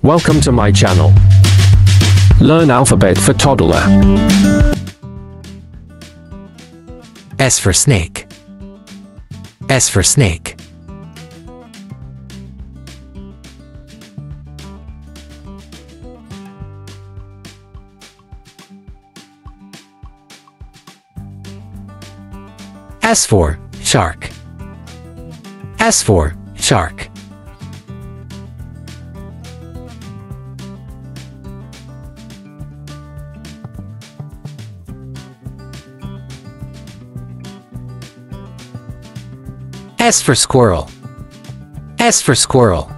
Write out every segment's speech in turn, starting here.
Welcome to my channel. Learn alphabet for toddler. S for snake. S for snake. S for shark. S for shark. S for squirrel. S for squirrel.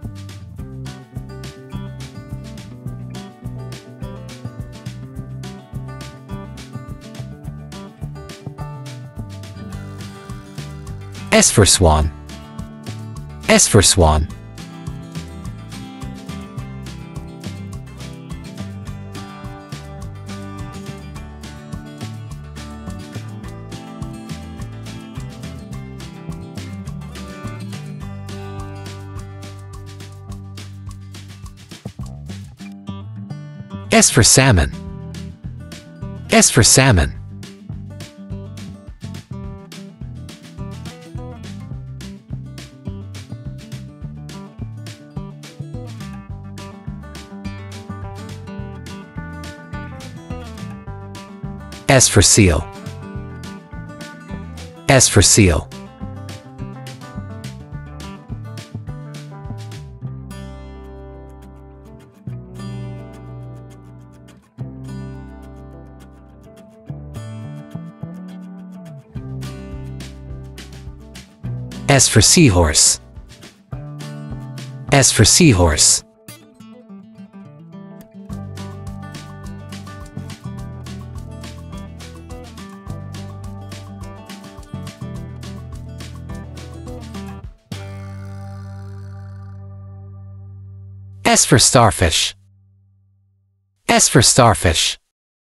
S for swan. S for swan. S for salmon. S for salmon. S for seal. S for seal. S for seahorse. S for seahorse. S for starfish. S for starfish.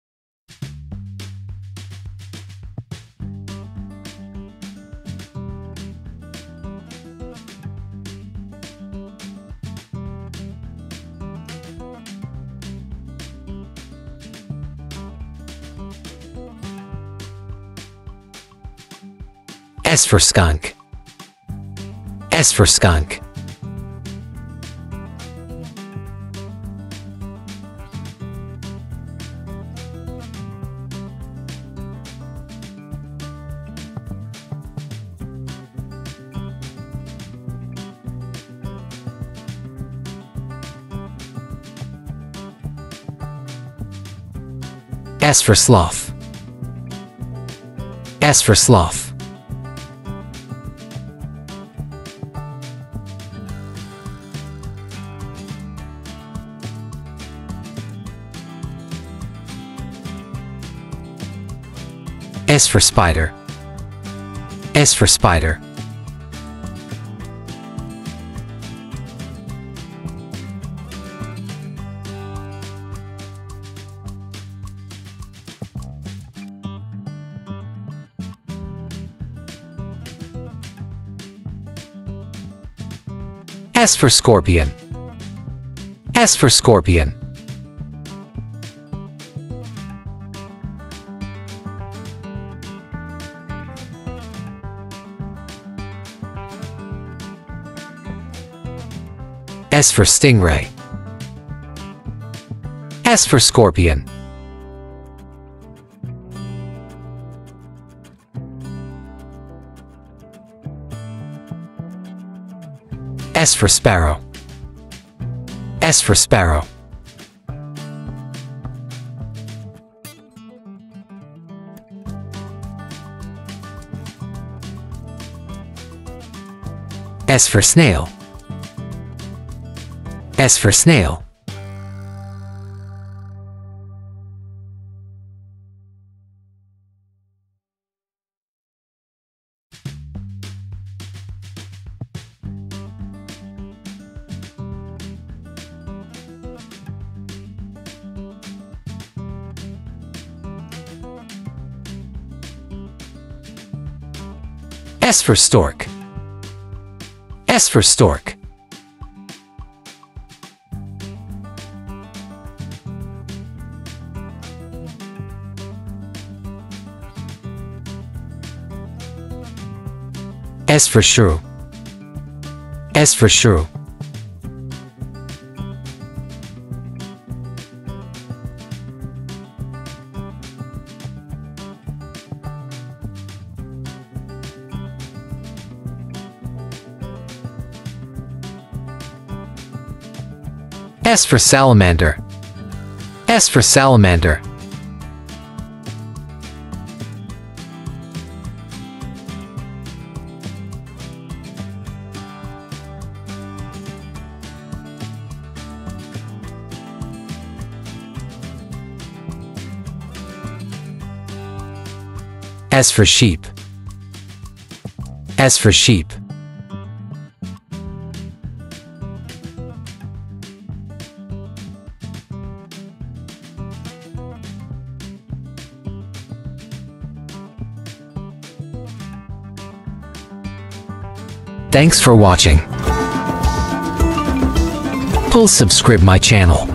S for skunk. S for skunk. S for sloth. S for sloth. S for spider. S for spider. S for scorpion. S for scorpion. S for stingray. S for scorpion. S for sparrow. S for sparrow. S for snail. S for snail. S for stork. S for stork. S for shrew. S for shrew. S for salamander. S for salamander. S for sheep. S for sheep. Thanks for watching. Please subscribe my channel.